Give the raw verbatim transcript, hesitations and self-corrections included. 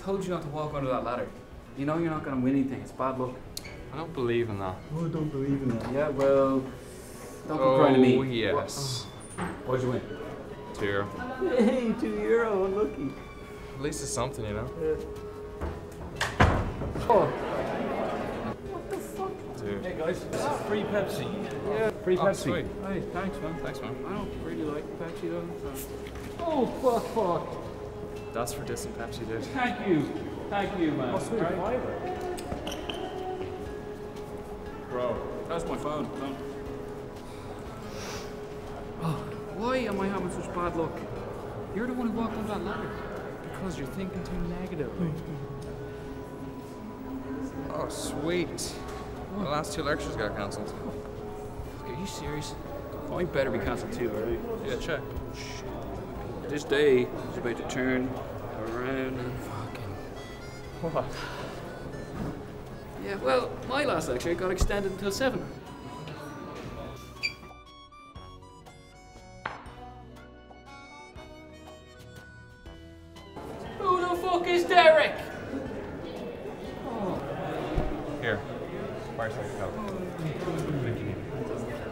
told you not to walk under that ladder. You know you're not going to win anything. It's bad luck. I don't believe in that. Oh, I don't believe in that. Yeah, well, don't oh, come crying to me. Oh, yes. What'd you win? Two euro. Hey, two euro, unlucky. At least it's something, you know? Yeah. Oh. What the fuck? Dude. Hey guys, this is free Pepsi. Yeah, Free Oh, Pepsi. sweet. Hey, thanks, man. Thanks, man. I don't really like Pepsi, though. So. Oh, fuck, fuck. That's for dissing Pepsi, dude. Thank you. Thank you, man. Oh, sweet. Right. Fiver. Bro, that's my phone. phone. Oh, why am I having such bad luck? You're the one who walked on that ladder. Because you're thinking too negatively. Oh, sweet. The last two lectures got cancelled. Are you serious? Mine better be cancelled too, alright? Yeah, check. This day is about to turn around and fucking... What? Yeah, well, my last lecture got extended until seven. Who the fuck is Derek? Here. Where's the coat?